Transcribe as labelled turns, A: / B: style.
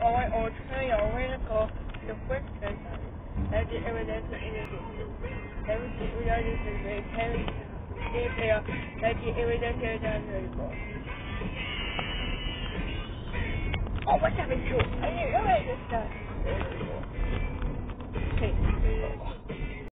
A: or trial the first person that the evidence indicates. Everything without this is very heavy. That the evidence is unreliable. Oh, what's happening to? I didn't realize this stuff. Okay.